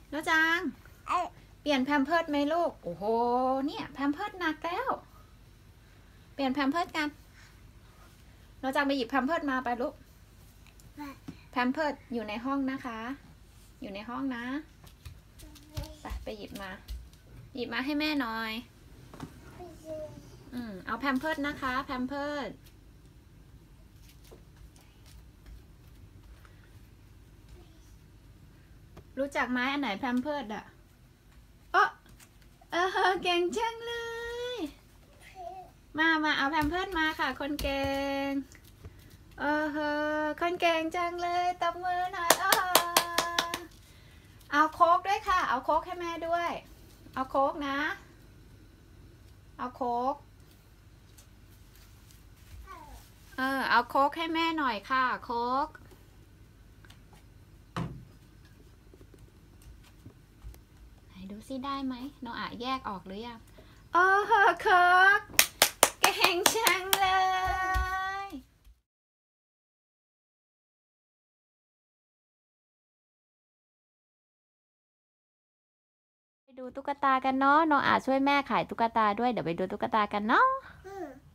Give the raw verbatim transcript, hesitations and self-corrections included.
โนจังเปลี่ยนแพมเพิร์สไหมลูกโอ้โหเนี่ยแพมเพิร์สหนักแล้วเปลี่ยนแพมเพิร์สกันโนจังไปหยิบแพมเพิร์สมาไปลูกแพมเพิร์สอยู่ในห้องนะคะอยู่ในห้องนะไปไปหยิบมาหยิบมาให้แม่หน่อยอืมเอาแพมเพิร์สนะคะแพมเพิร์สรู้จักไหมอันไหนแพมเพิร์สอะเออเออเก่งจังเลยมามาเอาแพมเพิร์สมาค่ะคนเก่งเออเฮอคนเก่งจังเลยตบมือหน่อยเออเอาโค้กด้วยค่ะเอาโค้กให้แม่ด้วยเอาโค้กนะเอาโค้กเออเอาโค้กให้แม่หน่อยค่ะโค้กไหนดูซิได้ไหมโนอาแยกออกหรือยังโอ้โหโค้กเก่งจังเลยไปดูตุ๊กตากันเนาะโนอาช่วยแม่ขายตุ๊กตาด้วยเดี๋ยวไปดูตุ๊กตากันเนาะ